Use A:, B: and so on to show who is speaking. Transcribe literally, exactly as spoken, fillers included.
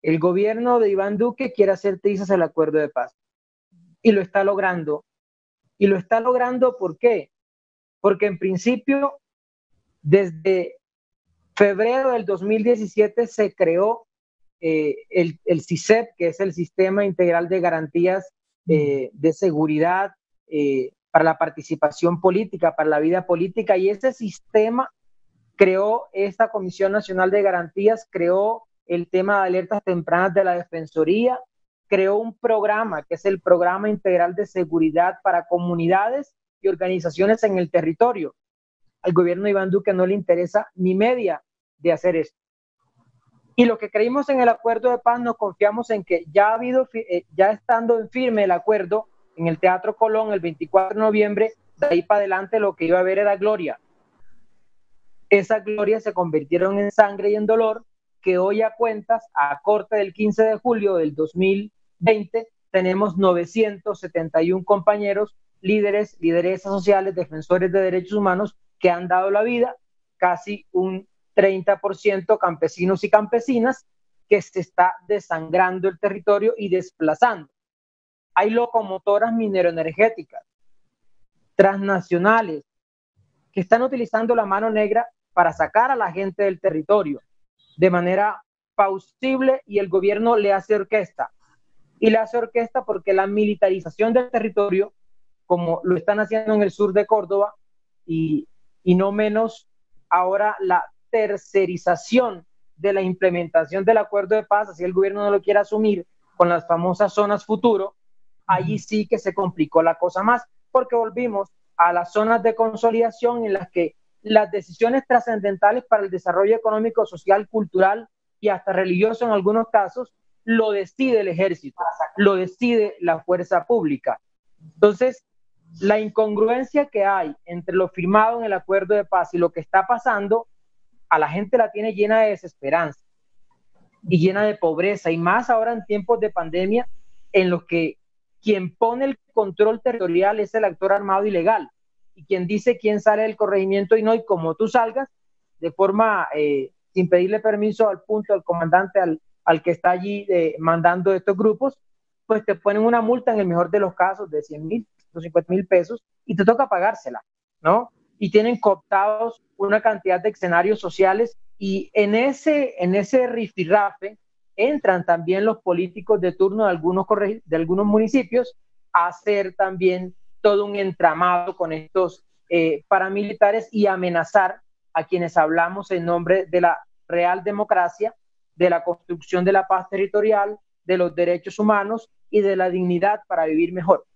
A: El gobierno de Iván Duque quiere hacer trizas el acuerdo de paz y lo está logrando. Y lo está logrando, ¿por qué? Porque en principio, desde febrero del dos mil diecisiete se creó eh, el, el C I S E P, que es el Sistema Integral de Garantías eh, de Seguridad eh, para la participación política, para la vida política, y ese sistema creó esta Comisión Nacional de Garantías, creó el tema de alertas tempranas de la Defensoría, creó un programa que es el Programa Integral de Seguridad para comunidades y organizaciones en el territorio. Al gobierno de Iván Duque no le interesa ni media de hacer esto. Y lo que creímos en el acuerdo de paz, nos confiamos en que ya ha habido, eh, ya estando en firme el acuerdo en el Teatro Colón el veinticuatro de noviembre, de ahí para adelante lo que iba a haber era gloria. Esas glorias se convirtieron en sangre y en dolor, que hoy a cuentas, a corte del quince de julio del dos mil veinte, tenemos novecientos setenta y uno compañeros, líderes, lideresas sociales, defensores de derechos humanos que han dado la vida, casi un treinta por ciento campesinos y campesinas, que se está desangrando el territorio y desplazando. Hay locomotoras mineroenergéticas, transnacionales, que están utilizando la mano negra para sacar a la gente del territorio de manera plausible, y el gobierno le hace orquesta. Y le hace orquesta porque la militarización del territorio, como lo están haciendo en el sur de Córdoba, y, y no menos ahora la tercerización de la implementación del acuerdo de paz, así el gobierno no lo quiere asumir, con las famosas zonas futuro, allí sí que se complicó la cosa más, porque volvimos a las zonas de consolidación en las que las decisiones trascendentales para el desarrollo económico, social, cultural y hasta religioso en algunos casos, lo decide el ejército, lo decide la fuerza pública. Entonces, la incongruencia que hay entre lo firmado en el acuerdo de paz y lo que está pasando, a la gente la tiene llena de desesperanza y llena de pobreza, y más ahora en tiempos de pandemia, en los que quien pone el control territorial es el actor armado ilegal, y quien dice quién sale del corregimiento y no, y como tú salgas, de forma, eh, sin pedirle permiso al punto, al comandante, al, al que está allí eh, mandando estos grupos, pues te ponen una multa en el mejor de los casos de cien mil, ciento cincuenta mil pesos, y te toca pagársela, ¿no? Y tienen cooptados una cantidad de escenarios sociales, y en ese, en ese rifirrafe entran también los políticos de turno de algunos, de algunos municipios a hacer también todo un entramado con estos eh, paramilitares y amenazar a quienes hablamos en nombre de la real democracia, de la construcción de la paz territorial, de los derechos humanos y de la dignidad para vivir mejor.